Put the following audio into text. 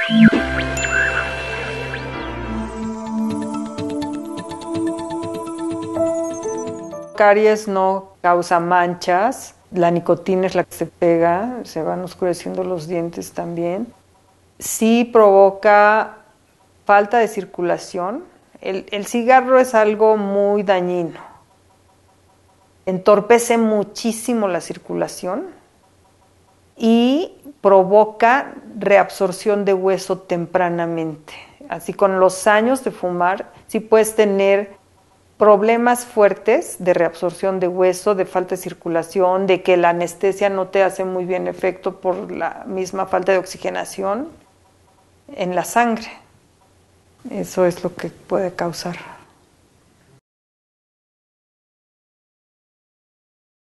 Caries no causa manchas, la nicotina es la que se pega, se van oscureciendo los dientes también. Sí provoca falta de circulación. El cigarro es algo muy dañino. Entorpece muchísimo la circulación y provoca reabsorción de hueso tempranamente. Así con los años de fumar, sí puedes tener problemas fuertes de reabsorción de hueso, de falta de circulación, de que la anestesia no te hace muy bien efecto por la misma falta de oxigenación en la sangre. Eso es lo que puede causar.